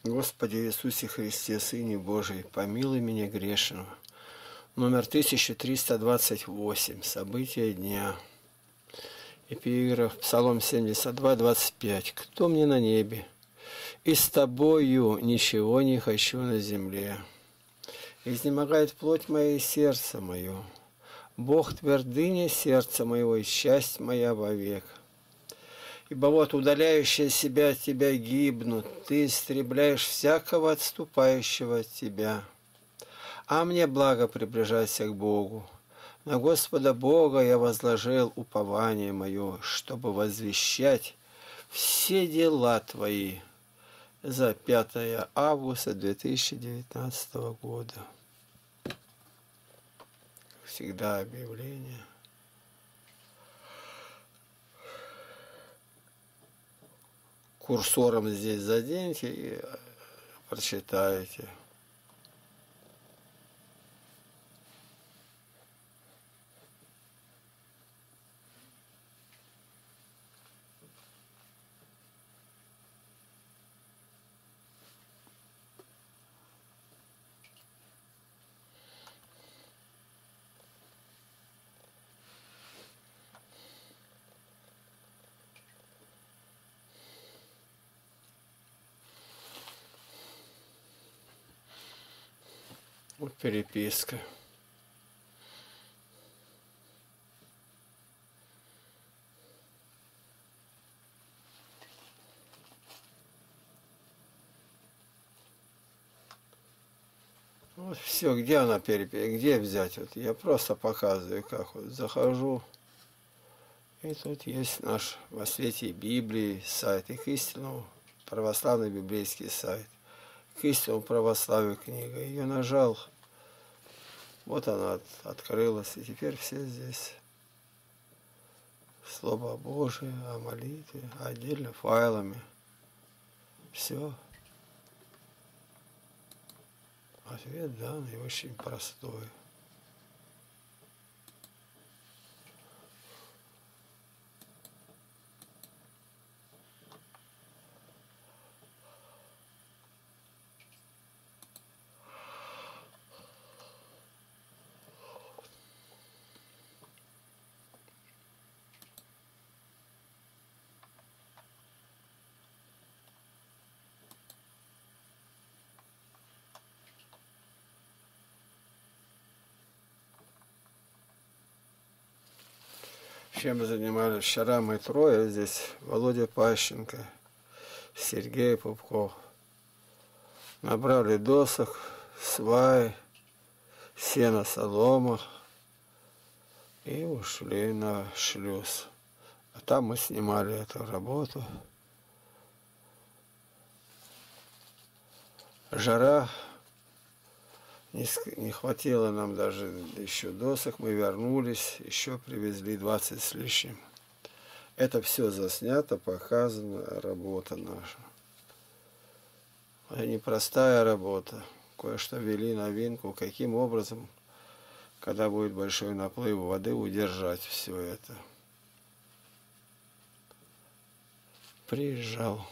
Господи Иисусе Христе, Сыне Божий, помилуй меня грешного. Номер 1328. События дня. Эпиграф. Псалом 72, 25. Кто мне на небе? И с тобою ничего не хочу на земле. Изнемогает плоть моя и сердце мое. Бог твердыня сердца моего и счастье моя вовек. Ибо вот удаляющие себя от тебя гибнут, ты истребляешь всякого отступающего от тебя. А мне благо приближайся к Богу. На Господа Бога я возложил упование мое, чтобы возвещать все дела твои. За 5 августа 2019 года. Всегда объявление. Курсором здесь заденьте и прочитаете. Вот переписка. Вот все, где она переписка, где взять? Вот я просто показываю, как вот захожу. И тут есть наш во свете Библии сайт, и к истинному православный библейский сайт. К истинному православию книга. Ее нажал. Вот она открылась, и теперь все здесь. Слово Божие, о молитве, отдельно файлами. Все. Ответ данный очень простой. Чем занимались вчера мы трое здесь, Володя Пащенко, Сергей Пупков. Набрали досок, свай, сено, солома и ушли на шлюз. А там мы снимали эту работу. Жара, не хватило нам даже еще досок, мы вернулись, еще привезли 20 с лишним. Это все заснято, показано, работа наша. Это непростая работа. Кое-что ввели новинку, каким образом, когда будет большой наплыв воды, удержать все это. Приезжал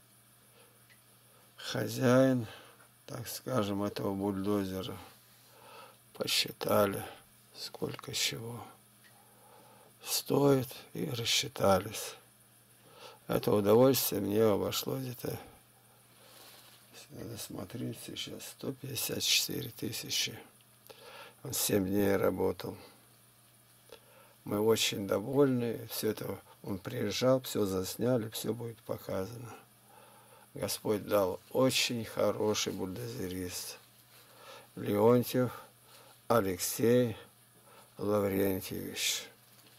хозяин, так скажем, этого бульдозера. Посчитали, сколько чего стоит, и рассчитались. Это удовольствие мне обошло где-то, надо смотреть сейчас, 154 тысячи. Он 7 дней работал. Мы очень довольны. Все это он приезжал, все засняли, все будет показано. Господь дал очень хороший бульдозерист. Леонтьев Алексей Лаврентьевич.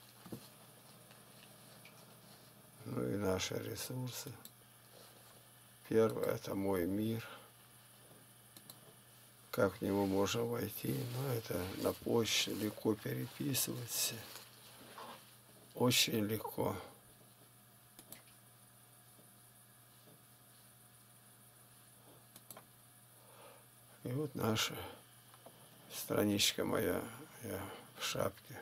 Ну и наши ресурсы. Первое – это мой мир. Как в него можно войти? Ну, это на почте легко переписываться. Очень легко. И вот наша страничка моя, я в шапке.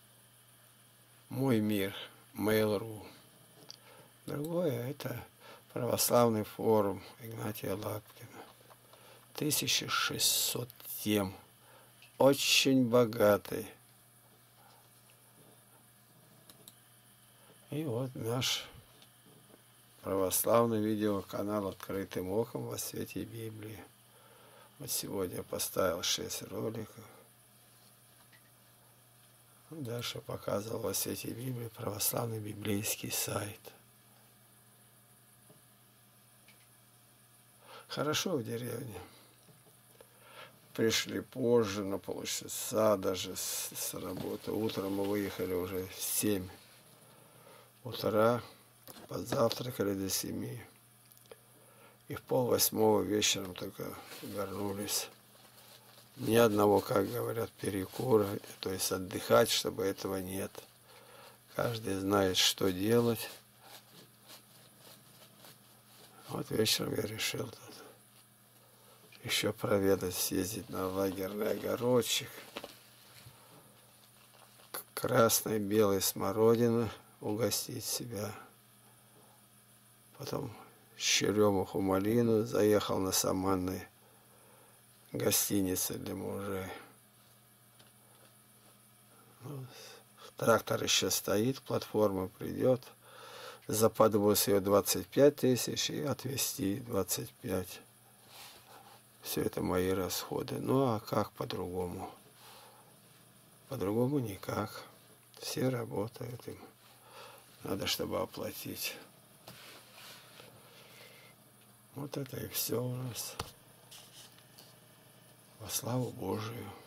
Мой мир, Mail.ru. Другое это Православный форум Игнатия Лапкина. 1600 тем. Очень богатый. И вот наш православный видеоканал «Открытым оком» во свете Библии. Вот сегодня я поставил 6 роликов. Дальше показывал во свете Библии православный библейский сайт. Хорошо в деревне. Пришли позже на полчаса даже с работы. Утром мы выехали уже в 7 утра, позавтракали до 7. И в 7:30 вечером только вернулись. Ни одного, как говорят, перекура, то есть отдыхать, чтобы этого нет. Каждый знает, что делать. Вот вечером я решил тут еще проведать, съездить на лагерный огородчик. Красной, белой смородины угостить себя. Потом черемуху, малину, заехал на Саманной гостинице для мужей. Ну, трактор еще стоит, платформа придет. За подвоз ее 25 тысяч и отвезти 25. Все это мои расходы. Ну а как по-другому? По-другому никак. Все работают, им надо, чтобы оплатить. Вот это и все у нас. Во славу Божию.